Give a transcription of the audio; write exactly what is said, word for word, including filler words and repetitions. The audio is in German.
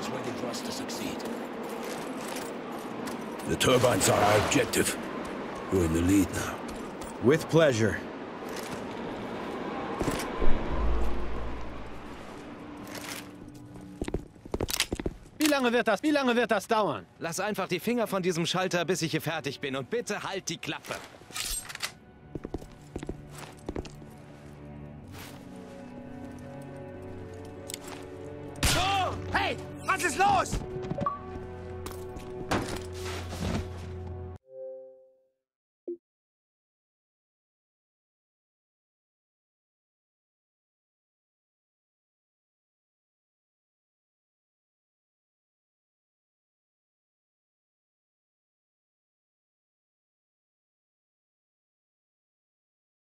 is waiting for us to succeed. The turbines are our objective. We're in the lead now. With pleasure. Wie lange wird das, wie lange wird das dauern? Lass einfach die Finger von diesem Schalter, bis ich hier fertig bin. Und bitte halt die Klappe. Hey, was ist los?